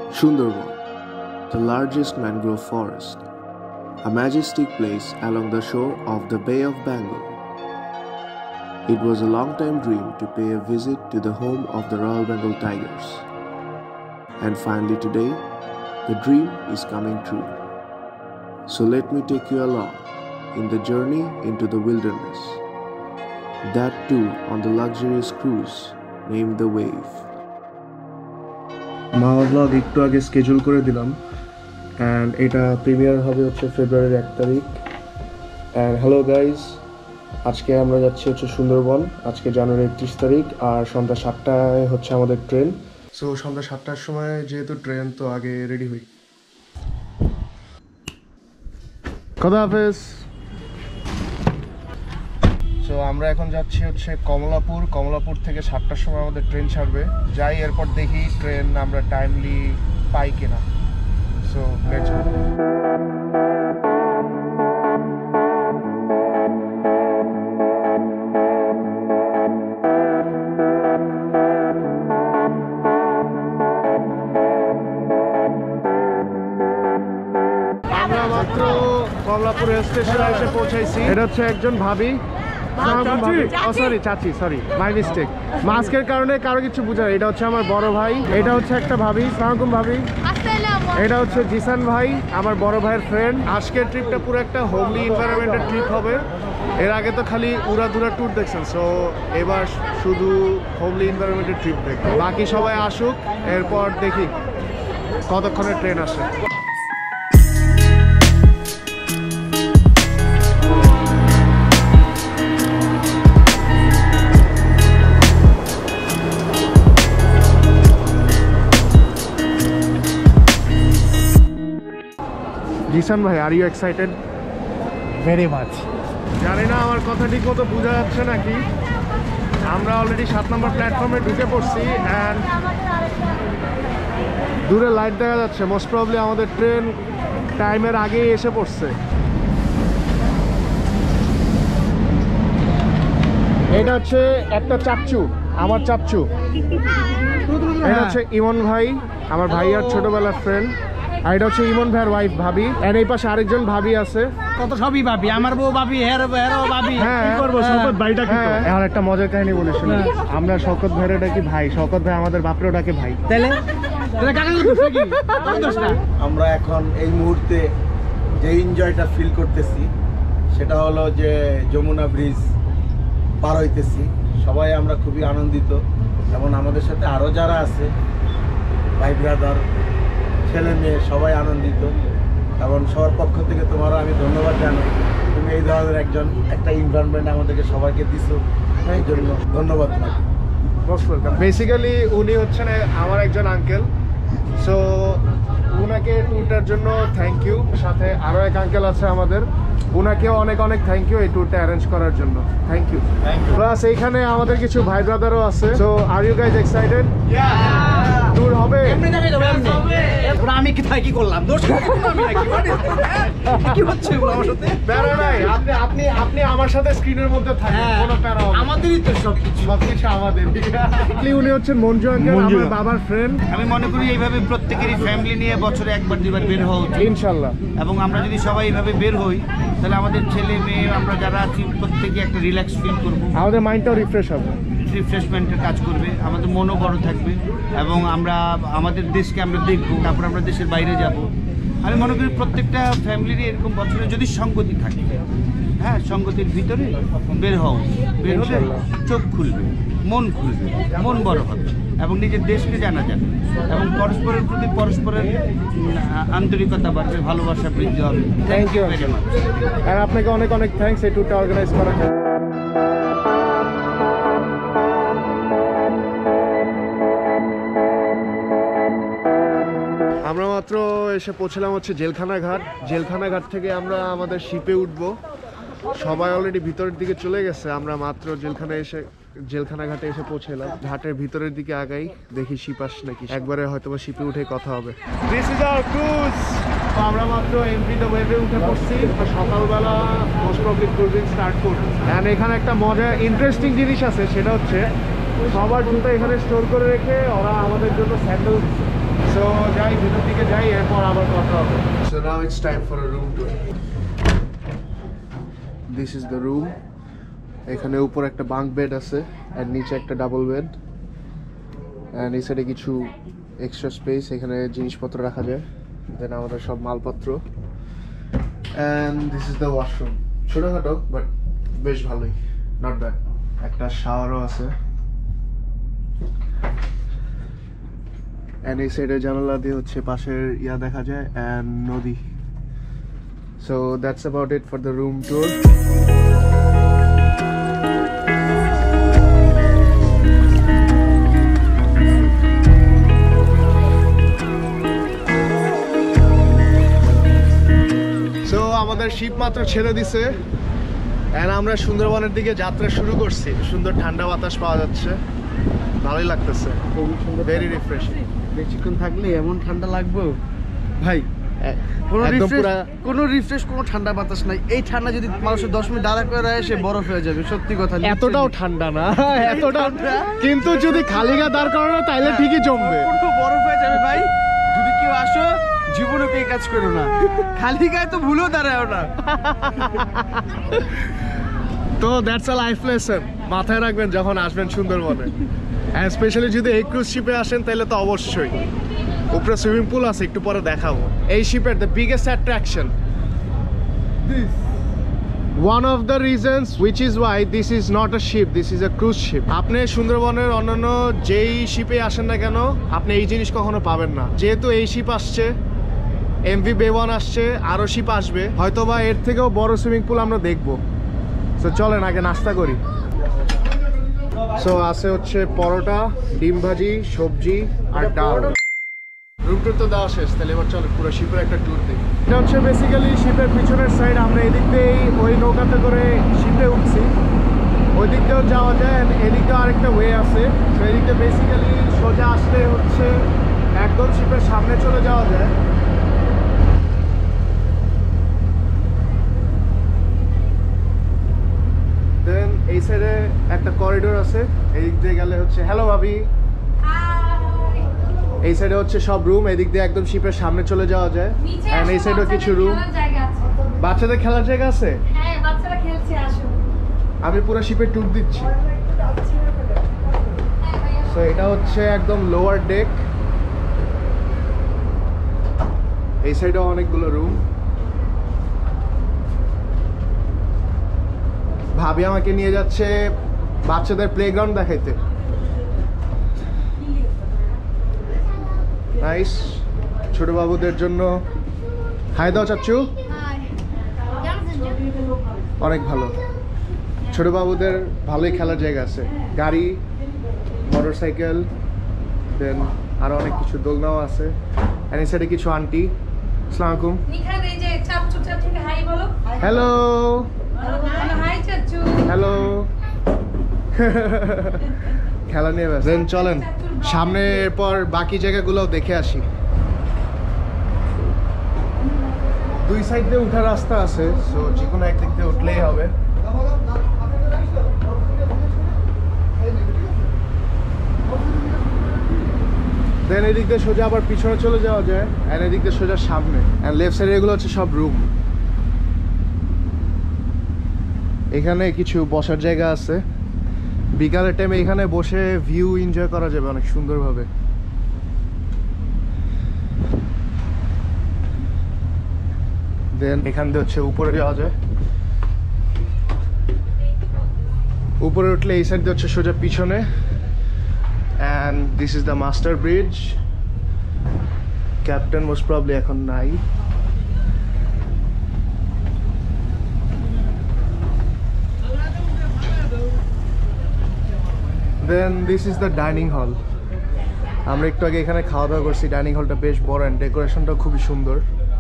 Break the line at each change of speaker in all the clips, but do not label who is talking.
Sundarban, the largest mangrove forest, a majestic place along the shore of the Bay of Bengal. It was a long-time dream to pay a visit to the home of the Royal Bengal tigers. And finally today, the dream is coming true. So let me take you along in the journey into the wilderness. That too on the luxurious cruise named the Wave.
Mawa vlog একটু আগে schedule করে দিলাম and এটা premier হবে হচ্ছে ফেব্রুয়ারির 1 তারিখ। And hello guys, আজকে আমরা যাচ্ছি হচ্ছে সুন্দরবন। আজকে জানুয়ারি 31 তারিখ আর সন্ধ্যা 7টায় হচ্ছে আমাদের ট্রেন। সো সন্ধ্যা 7টার সময় যেহেতু ট্রেন, তো আগে রেডি হই। খোদা হাফেজ। তো আমরা এখন যাচ্ছি হচ্ছে কমলাপুর থেকে 7টার সময় আমাদের ট্রেন ছাড়বে। যাই এরপর দেখি ট্রেন আমরা টাইমলি পাই কিনা। So let's go. আমরা মাত্র কমলাপুর রেল স্টেশনে এসে পৌঁছাইছি। এটা হচ্ছে একজন ভাবি, মাই মিস্টেক। মাস্কের কারণে কারো কিছু বুঝা। এটা হচ্ছে আমার বড় ভাই, এটা হচ্ছে একটা ভাবি। সালামালাইকুম ভাবি। এটা হচ্ছে জিসান ভাই, আমার বড় ভাইয়ের ফ্রেন্ড। আজকের ট্রিপটা পুরো একটা হোমলি এনভায়রনমেন্টের ট্রিপ হবে। এর আগে তো খালি উড়াধুরা ট্যুর দেখছেন, সো এবার শুধু হোমলি এনভায়রনমেন্টের ট্রিপ দেখবেন। বাকি সবাই আসুক, এরপর দেখি কতক্ষণে ট্রেন আসে। জিসান ভাই, are you excited?
Very much.
জানি না আমার কথা ঠিক মতো বোঝা যাচ্ছে নাকি। আমরা অলরেডি 7 নম্বর প্ল্যাটফর্মে ঢুকে পড়ছি অ্যান্ড দূরে লাইট দেখা যাচ্ছে। মোস্ট প্রবলি আমাদের ট্রেন টাইমের আগেই এসে পড়ছে। এটা হচ্ছে একটা চাচ্চু, আমার চাচ্চু। এটা হচ্ছে ইমন ভাই, আমার ভাইয়ার ছোটবেলার ফ্রেন্ড। আর এটা হচ্ছে ইমন ভাইয়ের ওয়াইফ ভাবি। আর এই পাশে আরেকজন ভাবি আছে।
কত সবই ভাবি, আমার বউ ভাবি, হেরও ভাবি। কি করব, শওকত ভাইটা কি তো।
এখন একটা মজার কাহিনী বলি শুনি। আমরা শওকত ভাইরে ডাকি ভাই, শওকত ভাই আমাদের বাপরেও ডাকে ভাই।
তাহলে কাকা করতেছ কি?
আমরা এখন এই মুহূর্তে যে এনজয়টা ফিল করতেছি সেটা হলো যে যমুনা ব্রিজ পার হইতেছি। সবাই আমরা খুবই আনন্দিত এবং আমাদের সাথে আরও যারা আছে ভাই ব্রাদার, ছেলে মেয়ে সবাই আনন্দিত এবং সবার পক্ষ থেকে তোমারও আমি ধন্যবাদ জানাই। তুমি এই ধরনের একটা এনভায়রনমেন্ট আমাদেরকে সবাইকে দিছো, এই জন্য ধন্যবাদ তোমাকে।
Most welcome. বেসিক্যালি উনি হচ্ছেন আমার একজন আঙ্কেল, সো উনাকে ট্যুরটার জন্য থ্যাংক ইউ। সাথে আরও এক আঙ্কেল আছে আমাদের, উনাকেও অনেক অনেক থ্যাংক ইউ এই ট্যুরটা অ্যারেঞ্জ করার জন্য। Thank you. প্লাস এইখানে আমাদের কিছু ভাই ব্রাদারও আছে। So are you guys excited? Tour হবে?
আমি কি করলাম? দোষ কি হচ্ছে আমার সাথে?
প্যারা নাই, আপনি আমার সাথে স্ক্রিনের মধ্যে থাকেন, কোনো প্যারা হবে না।
আমাদেরই তো
সবকিছু আমাদের। উনি হচ্ছেন মঞ্জু আঙ্কেল, আমার বাবার ফ্রেন্ড।
আমি মনে করি এইভাবে প্রত্যেকেরই ফ্যামিলি নিয়ে বছরে একবার দুইবার বের হওয়া উচিত
ইনশাল্লাহ।
এবং আমরা যদি সবাই এইভাবে বের হই তাহলে আমাদের ছেলে মেয়ে আমরা যারা আছি প্রত্যেকে একটা রিল্যাক্স ফিল করবো,
আমাদের মাইন্ডটাও রিফ্রেশ হবে,
রিফ্রেশমেন্টের কাজ করবে, আমাদের মনও বড় থাকবে এবং আমরা আমাদের দেশকে আমরা দেখবো, তারপর আমরা দেশের বাইরে যাব। আমি মনে করি প্রত্যেকটা ফ্যামিলিরই এরকম বছরে যদি সঙ্গতি থাকে, হ্যাঁ, সঙ্গতির ভিতরে বের হও, বের হলে চোখ খুলবে, মন খুলবে, মন বড় হবে এবং নিজের দেশকে জানা যাবে এবং পরস্পরের প্রতি পরস্পরের আন্তরিকতা বাড়বে, ভালোবাসা বৃদ্ধি হবে।
Thank you very much. আর আপনাকে অনেক অনেক থ্যাঙ্কস এই ট্যুরটা অর্গানাইজ করার জন্য। আমরা মাত্র এসে পৌঁছলাম হচ্ছে জেলখানা ঘাট থেকে আমরা আমাদের শিপে উঠবো। সবাই অলরেডি ভিতরের দিকে চলে গেছে। আমরা মাত্র জেলখানা ঘাটে এসে পৌঁছলাম। ঘাটের ভিতরের দিকে আগাই, দেখি শিপ আসে নাকি। একবারে হয়তো শিপে উঠে কথা হবে। This is our cruise. আমরা মাত্র এমপি দ্য ওয়েভে উঠে পড়ছি। সকালবেলা মোস্ট প্রবলি ক্রুজিং স্টার্ট করব। অ্যান্ড এখানে একটা মজা ইন্টারেস্টিং জিনিস আছে, সেটা হচ্ছে সবার জুতো এখানে স্টোর করে রেখে ওরা আমাদের জন্য স্যান্ডেল সো যাই ভিতর দিকে যাই, এরপর আবার কথা হবে। So now it's time for a room tour. This is the room. এখানে উপর একটা বাঙ্ক বেড আছে আর নিচে একটা ডাবল বেড, অ্যান্ড এই সাইডে কিছু এক্সট্রা স্পেস, এখানে জিনিসপত্র রাখা যায়, দেন আমাদের সব মালপত্র। And this is the washroom, ছোটোখাটো বাট বেশ ভালোই, নট ব্যাড। একটা শাওয়ারও আছে, অ্যান্ড এই সাইডের জানালা দিয়ে হচ্ছে পাশের ইয়া দেখা যায় অ্যান্ড নদী। So that's about it for the room tour. আমাদের শিপ মাত্র ছেড়ে দিছে এন্ড আমরা সুন্দরবনের দিকে যাত্রা শুরু করছি। সুন্দর ঠান্ডা বাতাস পাওয়া যাচ্ছে, ভালোই লাগতেছে, খুবই সুন্দর, ভেরি রিফ্রেশিং।
বেশিক্ষণ থাকলে এমন ঠান্ডা লাগবে
ভাই,
কোনো রিফ্রেশ, কোনো ঠান্ডা বাতাস নাই। এই ঠান্ডা যদি মানুষের 10 মিনিট দাঁড়া করে রাখে সে বরফ হয়ে যাবে, সত্যি কথা।
এতটাও ঠান্ডা না, এতটা, কিন্তু যদি খালি গা দাঁড় করানো তাইলে ঠিকই জমবে,
বরফ হয়ে যাবে। ভাই যদি কেউ আসো জীবনে এই কাজ করো না, খালি গায়ে তো ভুলেও দাঁড়াও না।
তো দ্যাটস আ লাইফ লেসন, মাথায় রাখবেন যখন আসবেন সুন্দরবনে, স্পেশালি যদি এই ক্রুজ শিপে আসেন তাহলে তো অবশ্যই। উপরে সুইমিং পুল আছে, একটু পরে দেখাবো। এই শিপের the biggest attraction, one of the reasons which is why this is not a ship, this is a cruise ship. আপনি সুন্দরবনের অন্যান্য যেই শিপে আসেন না কেন আপনি এই জিনিস কখনো পাবেন না। যেহেতু এই শিপ আসছে, MV Bay1 আসছে, আরও শিপ আসবে, হয়তোবা এর থেকেও বড় সুইমিং পুল আমরা দেখবো। সো চলেন আগে নাস্তা করি। সো আছে হচ্ছে পরোটা, ডিম ভাজি, সবজি আর ডাল। রুম টুর তো দেওয়া শেষ, তাহলে এবার চলো পুরো শিপের একটা ট্যুর দিই। এটা হচ্ছে বেসিক্যালি শিপের পিছনের সাইড। আমরা এদিক দিয়েই ওই নৌকাতে করে শিপে উঠছি, ওই দিক দিয়েও যাওয়া যায়, এদিক দিয়ে আরেকটা ওয়ে আছে। তো এদিকটা বেসিক্যালি সোজা আসলে হচ্ছে একদম শিপের সামনে চলে যাওয়া যায়। দেন এই সাইডে একটা করিডোর আছে, এই দিক দিয়ে গেলে হচ্ছে, হ্যালো ভাবি, এই সাইডে হচ্ছে সব রুম, এদিক দিয়ে একদম শিপের সামনে চলে যাওয়া যায়। এন্ড এই সাইডেও কিছু রুম, বাচ্চাদের খেলার জায়গা আছে।
হ্যাঁ, বাচ্চারা খেলছে, আসো।
আমি পুরো শিপের ট্যুর দিচ্ছি। সো এটা হচ্ছে একদম লোয়ার ডেক, এই সাইডেও অনেকগুলো রুম। ভাবি আমাকে নিয়ে যাচ্ছে বাচ্চাদের প্লেগ্রাউন্ড দেখাইতে। নাইস, ছোট বাবুদের জন্য। হাই দাও চাচ্চু, অনেক ভালো। ছোট বাবুদের ভালোই খেলার জায়গা আছে, গাড়ি, মোটর সাইকেল, দেন আরো অনেক কিছু, দোলনাও আছে। এই সাইডে কিছু আন্টি। আসসালামু আলাইকুম।
নিখাত, এই যে চাচু, চাচুকে হাই বলো।
হ্যালো,
হাই চাচু।
হ্যালো। খেলা নিয়ে ব্যস্ত। দেন চলেন সামনে, এরপর বাকি জায়গাগুলোও দেখে আসি। দুই সাইড দিয়ে উঠার রাস্তা আছে, সো যে কোনো একদিক দিয়ে উঠলেই হবে। দেন এদিক দিয়ে সোজা আবার পিছনে চলে যাওয়া যায়, আর এদিক দিয়ে সোজা সামনে। আর লেফট সাইডে এগুলো হচ্ছে সব রুম। এখানে কিছু বসার জায়গা আছে, বিকালের টাইমে এখানে বসে ভিউ এনজয় করা যাবে অনেক সুন্দরভাবে। দেন এখান দিয়ে হচ্ছে উপরে যাওয়া যায়, উপরে উঠলে এই সাইড দিয়ে হচ্ছে সোজা পিছনে। And this is the master bridge. Captain most probably এখন নাই। Then this is the dining hall. আমরা একটু আগে এখানে খাওয়া দাওয়া করছি। ডাইনিং হলটা বেশ বড় অ্যান্ড ডেকোরেশনটা খুবই সুন্দর।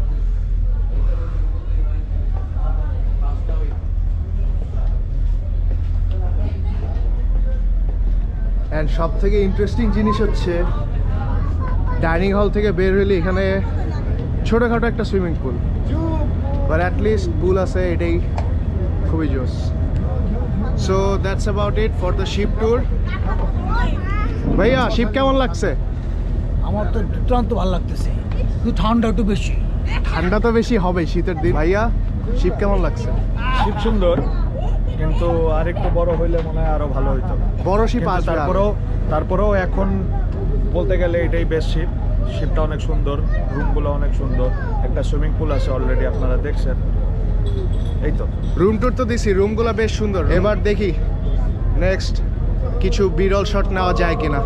অ্যান্ড সব থেকে ইন্টারেস্টিং জিনিস হচ্ছে ডাইনিং হল থেকে বের হইলে এখানে ছোটোখাটো একটা swimming pool, but at least pool আছে, এটাই খুবই জোস। So that's about it for the ship tour. ভাইয়া শিপ কেমন লাগছে?
আমার তো দুর্দান্ত ভালো লাগতেছে, কিন্তু ঠান্ডা একটু বেশি।
ঠান্ডা তো বেশি হবে শীতের দিন। ভাইয়া শিপ কেমন লাগছে?
শিপ সুন্দর, কিন্তু আরেকটু বড় হইলে মনে হয় আরো ভালো হইতো।
বড় শিপ
কিন্তু
আসবে।
তারপরেও এখন বলতে গেলে এটাই বেস্ট শিপ। শিপটা অনেক সুন্দর, রুমগুলো অনেক সুন্দর, একটা সুইমিং পুল আছে অলরেডি, আপনারা দেখছেন। এই তো
রুম টুর তো দিছি, রুমগুলো বেশ সুন্দর। এবার দেখি নেক্সট কিছু বিরল শট নেওয়া যায় কিনা।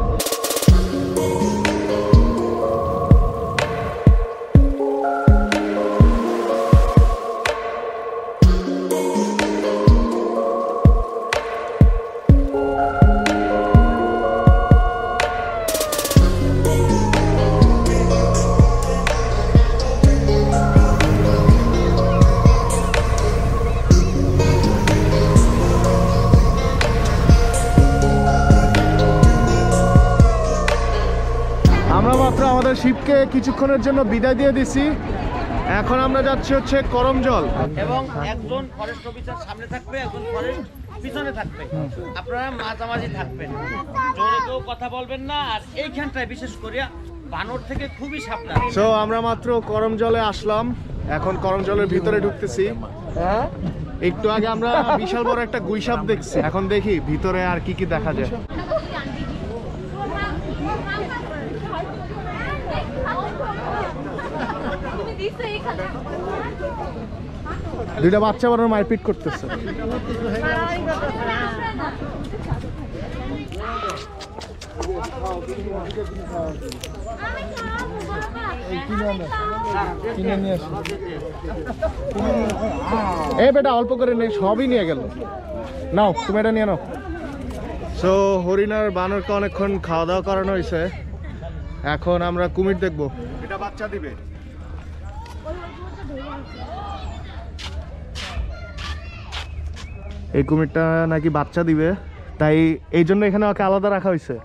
আমরা মাত্র আমাদের শিপকে কিছুক্ষণের জন্য বিদায় দিয়ে দিছি। এখন আমরা যাচ্ছি হচ্ছে করমজল।
এবং একজন ফরেস্ট অফিসার সামনে থাকবে, একজন ফরেস্ট পিছনে থাকবে, আপনারা মাঝামাঝি থাকবেন, জোরে কেউ কথা বলবেন না। আর এইখানটায় বিশেষ করে বানর থেকে খুবই সাবধান।
সো আমরা মাত্র করমজলে আসলাম, এখন করমজলের ভিতরে ঢুকতেছি। একটু আগে আমরা বিশাল বড় একটা গুইসাপ দেখছি, এখন দেখি ভিতরে আর কি কি দেখা যায়। দুইটা বাচ্চা বানর মারপিট করতেছে। এই বেটা অল্প করে নেই, সবই নিয়ে গেল। নাও তুমি এটা নিয়ে নাও। সো হরিণার বানরকে অনেকক্ষণ খাওয়া দাওয়া করানো হয়েছে, এখন আমরা কুমির দেখবো। এটা বাচ্চা দিবে। এই কুমিরটা নাকি বাচ্চা দিবে, তাই এই জন্য এখানে ওকে আলাদা রাখা হয়েছে।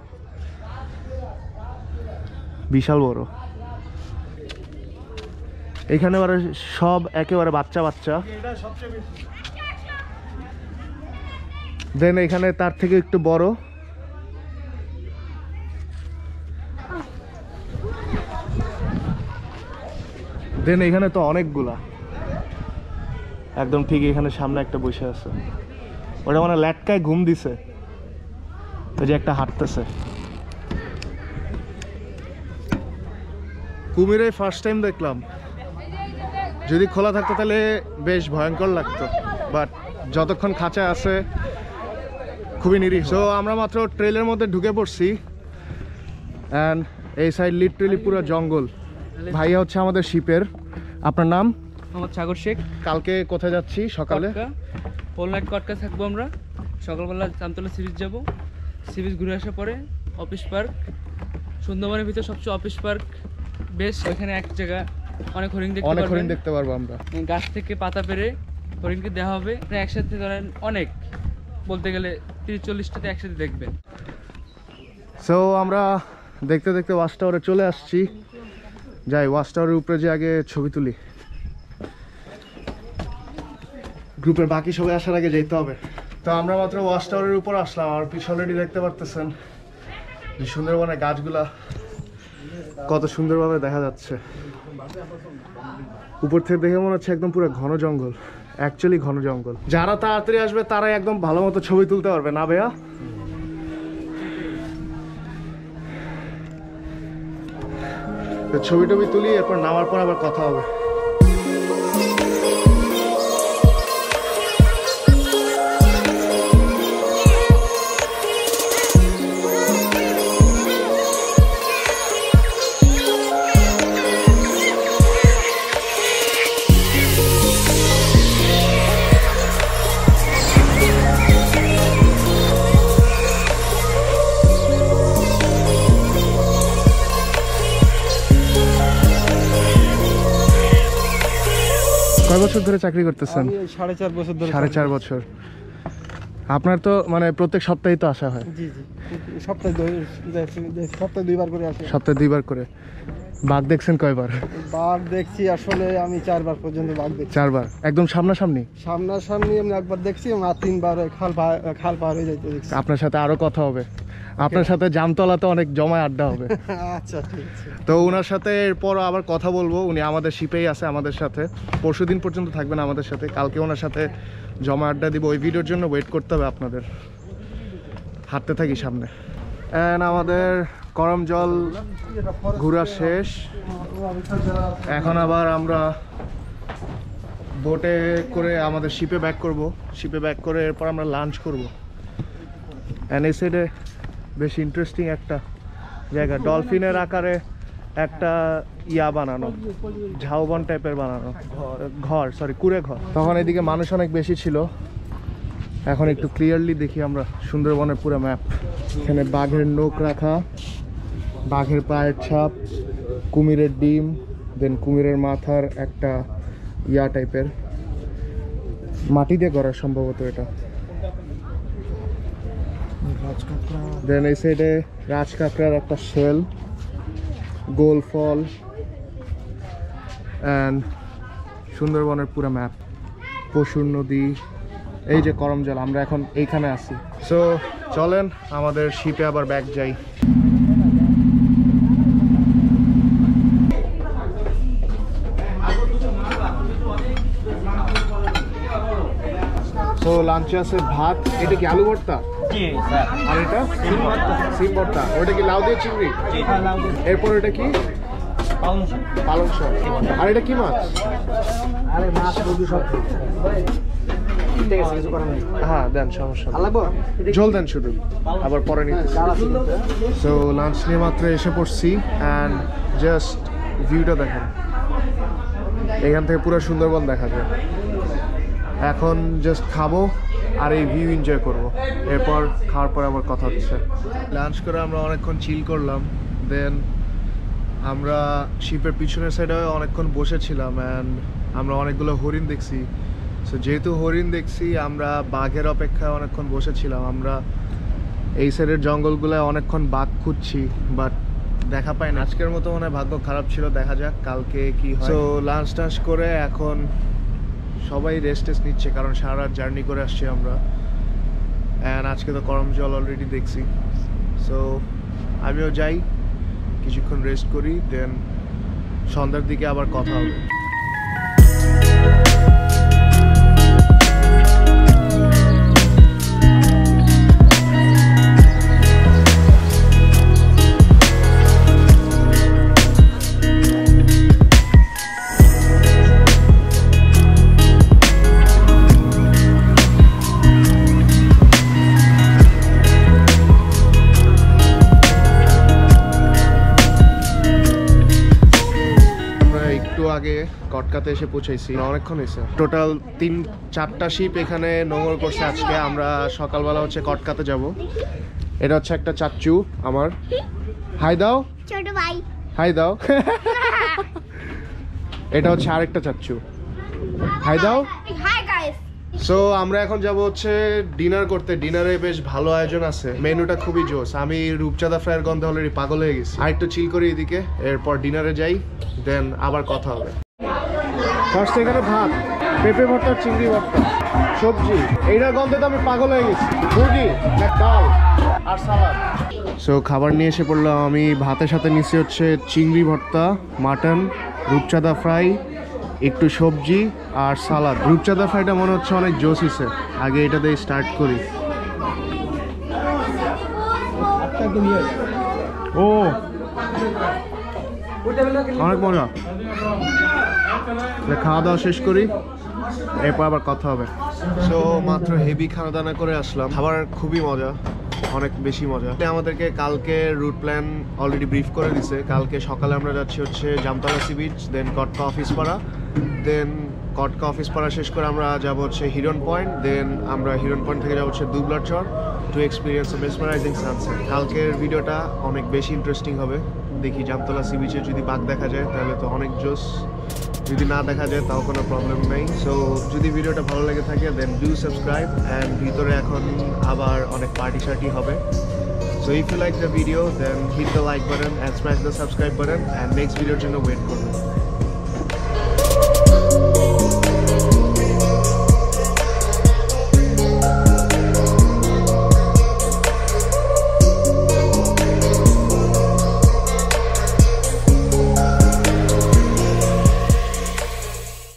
বিশাল বড়। এখানে সব একেবারে বাচ্চা বাচ্চা। দেন এখানে তার থেকে একটু বড়। দেন এখানে তো অনেকগুলা, একদম ঠিক এখানে সামনে একটা বসে আছে, ওটা মানে ল্যাটকায় ঘুম দিছে, ওই যে একটা হাঁটতেছে। কুমিরে ফার্স্ট টাইম দেখলাম, যদি খোলা থাকতো তাহলে বেশ ভয়ঙ্কর লাগতো, বাট যতক্ষণ খাঁচা আছে খুবই নিরীহ। সো আমরা মাত্র ট্রেলের মধ্যে ঢুকে পড়ছি, অ্যান্ড এই সাইড লিটারেলি পুরো জঙ্গল। ভাইয়া হচ্ছে আমাদের শিপের। আপনার নাম?
মোহাম্মদ সাগর শেখ।
কালকে কোথায় যাচ্ছি? সকালে
হোল নাইট কটকা থাকবো আমরা। সকালবেলা জামতলা সি বিচ যাবো, সি বিচ ঘুরে আসার পরে অফিস পার্ক, সুন্দরবনের ভিতরে সবচেয়ে অফিস পার্ক বেশ। ওইখানে এক জায়গা অনেক হরিণ
দেখতে পারবো আমরা।
গাছ থেকে পাতা পেরে হরিণকে দেওয়া হবে। একসাথে ধরেন অনেক, বলতে গেলে 30-40টাতে একসাথে দেখবেন।
সো আমরা দেখতে দেখতে ওয়াচ টাওয়ারে চলে আসছি। যাই ওয়াচ টাওয়ারের উপরে যে আগে ছবি তুলি, গ্রুপের বাকি সবাই আসার আগে যেতে হবে। তো আমরা মাত্র ওয়াচ টাওয়ারের উপর আসলাম, আর পিছনে অলরেডি দেখতে পারতেছেন যে সুন্দরবনের গাছগুলা কত সুন্দরভাবে দেখা যাচ্ছে। উপর থেকে দেখে মনে হচ্ছে একদম পুরো ঘন জঙ্গল, অ্যাকচুয়ালি ঘন জঙ্গল। যারা তাড়াতাড়ি আসবে তারাই একদম ভালো মতো ছবি তুলতে পারবে, না ভাইয়া? ছবি টবি তুলি, এরপর নামার পর আবার কথা হবে। কয় বছর ধরে চাকরি করতেছেন?
4.5 বছর ধরে।
4.5 বছর। আপনার তো মানে প্রত্যেক সপ্তাহে তো আসা হয়?
জি জি, সপ্তাহে 2বার করে আসে।
সপ্তাহে 2বার করে। বাঘ দেখছেন কয়বার?
বাঘ দেখছি আসলে আমি 4বার পর্যন্ত বাঘ দেখছি।
4বার? একদম সামনাসামনি?
সামনাসামনি আমি একবার দেখছি, এবং 3বার খাল পার হয়ে যাইতে দেখছি।
আপনার সাথে আরো কথা হবে। আপনার সাথে জামতলাতে অনেক জমায় আড্ডা হবে।
আচ্ছা ঠিক আছে।
তো ওনার সাথে এরপর আবার কথা বলবো। উনি আমাদের শিপেই আছে আমাদের সাথে, পরশুদিন পর্যন্ত থাকবেন আমাদের সাথে। কালকে ওনার সাথে জমা আড্ডা দিব। ওই ভিডিওর জন্য ওয়েট করতে হবে আপনাদের। হাঁটতে থাকি সামনে। অ্যান্ড আমাদের করমজল ঘোরা শেষ। এখন আবার আমরা বোটে করে আমাদের শিপে ব্যাক করব। শিপে ব্যাক করে এরপর আমরা লাঞ্চ করব। অ্যান্ড এই সাইডে বেশ ইন্টারেস্টিং একটা জায়গা, ডলফিনের আকারে একটা ইয়া বানানো, ঝাউবন টাইপের বানানো ঘর, সরি কুড়ে ঘর। তখন এদিকে মানুষ অনেক বেশি ছিল, এখন একটু ক্লিয়ারলি দেখি আমরা সুন্দরবনের পুরো ম্যাপ। এখানে বাঘের নখ রাখা, বাঘের পায়ের ছাপ, কুমিরের ডিম, দেন কুমিরের মাথার একটা ইয়া টাইপের, মাটি দিয়ে করা সম্ভবত এটা। দেন এই সাইডে রাজকাঁকড়ার একটা শেল, গোল ফল, অ্যান্ড সুন্দরবনের পুরো ম্যাপ, পশুর নদী, এই যে করমজল। আমরা এখন এইখানে আছি। সো চলেন আমাদের শিপে আবার ব্যাক যাই। তো লাঞ্চে আছে ভাত, এটা কি আলু ভর্তা, আর এটা সিম ভর্তা, ওটা কি লাউ দিয়ে চিংড়ি, এরপর এটা কি পালং শাক, আর এটা কি মাছ?
আরে মাছ বন্ধু সব
হ্যাঁ দেন, সমস্যা জল দেন শুধু, আবার পরে নিতে। সো লাঞ্চ নিয়ে মাত্র এসে পড়ছি অ্যান্ড জাস্ট ভিউটা দেখেন, এখান থেকে পুরো সুন্দরবন দেখা যায়। এখন জাস্ট খাবো আর এই ভিউ এনজয় করব। এরপর খাওয়ার পর আবার কথা হচ্ছে। লাঞ্চ করে আমরা অনেকক্ষণ চিল করলাম। দেন আমরা শিপের পিছনের সাইডে অনেকক্ষণ বসেছিলাম অ্যান্ড আমরা অনেকগুলো হরিণ দেখছি। সো যেহেতু হরিণ দেখছি, আমরা বাঘের অপেক্ষায় অনেকক্ষণ বসেছিলাম। আমরা এই সাইডের জঙ্গলগুলোয় অনেকক্ষণ বাঘ খুঁজছি, বাট দেখা পাই না। আজকের মতো মনে হয় ভাগ্য খারাপ ছিল, দেখা যাক কালকে কি হয়। সো লাঞ্চ টাঞ্চ করে এখন সবাই রেস্ট নিচ্ছে, কারণ সারা রাত জার্নি করে আসছি আমরা। অ্যান্ড আজকে তো করমজল অলরেডি দেখছি। সো আমিও যাই, কিছুক্ষণ রেস্ট করি, দেন সন্ধ্যার দিকে আবার কথা হবে। আগে কটকাতে এসে পৌঁছাইছি, অনেকক্ষণ হয়েছে। টোটাল 3-4টা শিপ এখানে নোঙর করছে আজকে। আমরা সকালবেলা হচ্ছে কটকাতে যাব। এটা হচ্ছে একটা চাচ্চু আমার, হাই দাও ছোট ভাই, হাই দাও। এটা হচ্ছে আরেকটা চাচ্চু, হাই দাও। Hi guys. সো আমরা এখন যাব হচ্ছে ডিনার করতে। ডিনারে বেশ ভালো আয়োজন আছে, মেনুটা খুবই জোস। আমি রূপচাঁদা ফ্রাইয়ের গন্ধে অলরেডি পাগল হয়ে গেছি। আর একটু চিল করি এদিকে, এরপর ডিনারে যাই, দেন আবার কথা হবে। ফার্স্ট এখানে ভাত, পেঁপে ভর্তা, চিংড়ি ভর্তা, সবজি, এইটার গন্ধে তো আমি পাগল হয়ে গেছি। মুরগি, ডাল আর সালাদ। সো খাবার নিয়ে এসে পড়লাম। আমি ভাতের সাথে নিচ্ছি হচ্ছে চিংড়ি ভর্তা, মাটন, রূপচাঁদা ফ্রাই, একটু সবজি আর সালাদ। রূপচাঁদা ফ্রাইটা মনে হচ্ছে অনেক জোস হয়েছে, আগে এটা দিয়ে স্টার্ট করি। ও অনেক মজা। খাওয়া দাওয়া শেষ করি, এরপর আবার কথা হবে। সো মাত্র হেভি খাওয়া দাওয়া করে আসলাম, খাবার খুবই মজা, অনেক বেশি মজা। আমাদেরকে কালকে রুট প্ল্যান অলরেডি ব্রিফ করে দিছে। কালকে সকালে আমরা যাচ্ছি হচ্ছে Jamtala sea beach, then Katka office পাড়া, দেন কটকা অফিস পাড়া শেষ করে আমরা যাব হচ্ছে হিরন পয়েন্ট, দেন আমরা হিরন পয়েন্ট থেকে যাব হচ্ছে দুবলার চর টু এক্সপিরিয়েন্স মেসমারাইজিং সানসেট। কালকের ভিডিওটা অনেক বেশি ইন্টারেস্টিং হবে। দেখি জামতলা সি বিচে যদি বাঘ দেখা যায় তাহলে তো অনেক জোস, যদি না দেখা যায় তাও কোনো প্রবলেম নেই। সো যদি ভিডিওটা ভালো লেগে থাকে দেন ডু সাবস্ক্রাইব, অ্যান্ড ভিতরে এখন আবার অনেক পার্টি শার্টি হবে। So if you like the video then hit the like button and smash the subscribe button, and next ভিডিওর জন্য ওয়েট করবেন।